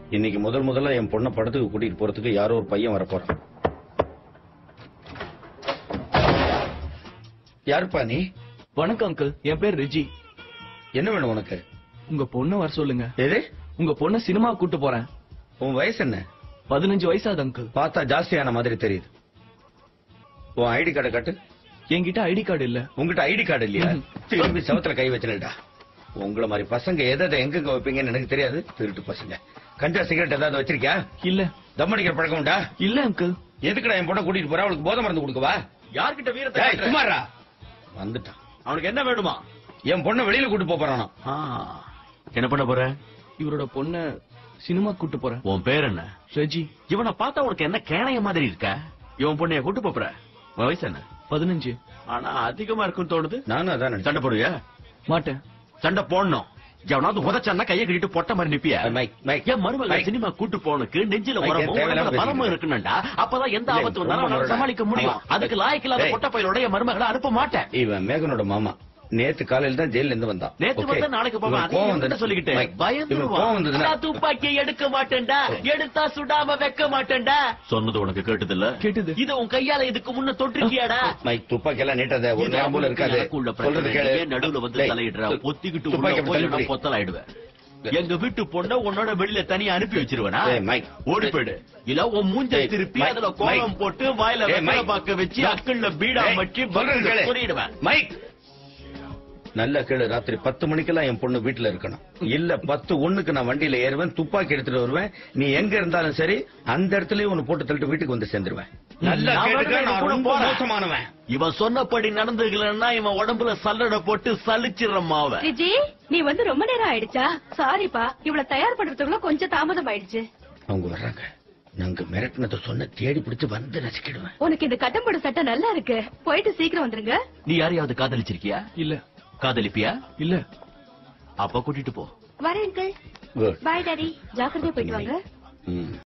இன்னைக்கு முதல்ல என் பொண்ணை படத்துக்கு கூட்டிட்டு போறதுக்கு யாரோ ஒரு பையன் வரப்போறான். யாருப்பா நீ? வணக்கம் அங்கிள், என் பேர் ரெஜி. என்ன வேணும் உனக்கு? உங்க பொண்ணை வர சொல்லுங்க. எது? உங்க பொண்ணை சினிமா கூட்டு போறேன். உன் வயசு என்ன? 15 வயசாது அங்கிள். பார்த்தா ஜாஸ்தியான மாதிரி தெரியுது. உன் ஐடி கார்டை காட்டு. என்கிட்ட ஐடி கார்டு இல்ல. உங்ககிட்ட ஐடி கார்டு இல்லையா? திரும்பி சவத்துல கை வச்சுடா. உங்களை மாதிரி பசங்க எதை எங்க வைப்பீங்கன்னு எனக்கு தெரியாது. திருட்டு பசங்க. கஞ்சா சிகரெட் ஏதாவது வச்சிருக்கியா? இல்ல. தம் அடிக்கிற பழக்கம் உண்டா? இல்ல அங்கிள். எதுக்குடா என் பொண்ணை கூட்டிட்டு போற? அவளுக்கு போதை மருந்து கொடுக்கவா? யார்கிட்ட வீரத்தை குமாரா வந்துட்டான். அவனுக்கு என்ன வேணுமா? என் பொண்ணை வெளியில கூட்டு போறானா? என்ன பண்ண போற? இவரோட பொண்ண சினிமா கூட்டு போறேன். உன் பேர் என்ன? ரெஜி. இவனை பார்த்தா உனக்கு என்ன கேணைய மாதிரி இருக்க? இவன் பொண்ணைய கூட்டு போற? வயசு என்ன? 15. ஆனா அதிகமா இருக்குன்னு தோணுது. நானும் அதான் சண்டை போடுவியா? மாட்டேன். சண்டை போடணும். எவனாவது உதச்சான்னா கையை கட்டிட்டு பொட்ட மாதிரி நிப்பியா? என் மருமக சினிமா கூட்டு போனுக்கு நெஞ்சில உரமும் பலமும் இருக்குன்னுடா. அப்பதான் எந்த ஆபத்து வந்தாலும் சமாளிக்க முடியும். அதுக்கு லாய்க்கில்லாத பொட்ட பையலோட என் மருமகளை அனுப்ப மாட்டேன். இவன் மேகனோட மாமா. நேத்து காலையில தான் ஜெயில இருந்து வந்தான். நேத்து வந்தா நாளைக்கு போவான். சொல்லிக்கிட்டு பயந்துருவான். துப்பாக்கியை எடுக்க மாட்டேன்டா. எடுத்தா சுடாம வைக்க மாட்டேன்டா. சொன்னது உனக்கு கேட்டதில்ல? கேட்டது. இது உன் கையால இதுக்கு முன்ன தொட்டிருக்கியாடா? மைக் துப்பாக்கி எல்லாம் நீட்டாத. ஒரு நேரம் போல இருக்காது. சொல்றது கேளு. நடுவுல வந்து தலையிடுற பொத்திக்கிட்டு உள்ள போய் நான் பொத்தலாயிடுவேன். எங்க வீட்டு பொண்ண உன்னோட வெளியில தனியா அனுப்பி வச்சிருவேனா? ஓடி போயிடு. இல்ல உன் மூஞ்ச திருப்பி அதுல கோலம் போட்டு வாயில வெத்தலை பாக்க வச்சு அக்கல்ல பீடா வச்சு சொல்லிடுவேன். மைக் நல்ல கேளு. ராத்திரி 10 மணிக்கெல்லாம் என் பொண்ணு வீட்டுல இருக்கணும். இல்ல 10:01 நான் வண்டியில ஏறுவேன். துப்பாக்கி எடுத்துட்டு வருவேன். நீ எங்க இருந்தாலும் சரி அந்த இடத்துலயே உன்னை போட்டு தள்ளிட்டு வீட்டுக்கு வந்து சேர்ந்துருவேன். நல்ல கேளுங்க. நான் ரொம்ப மோசமானவன். இவன் சொன்னபடி நடந்துக்கலன்னா இவன் உடம்புல சல்லடை போட்டு சலிச்சிடமாவ. விஜி, நீ வந்து ரொம்ப நேரம் ஆயிடுச்சா? சாரிப்பா, இவ்வளவு தயார் பண்றதுக்குள்ள கொஞ்சம் தாமதம் ஆயிடுச்சு. அவங்க வர்றாங்க. நாங்க மிரட்டினதை சொன்ன தேடி பிடிச்சு வந்து நசிக்கிடுவேன். உனக்கு இந்த கட்டம்போட சட்டை நல்லா இருக்கு. போயிட்டு சீக்கிரம் வந்துருங்க. நீ யாரையாவது காதலிச்சிருக்கியா? இல்ல. காதலிப்பியா? இல்ல. அப்ப கூட்டிட்டு போ. வரேன் அங்கிள். Bye daddy. ஜாக்கிரதையா போயிட்டு வாங்க.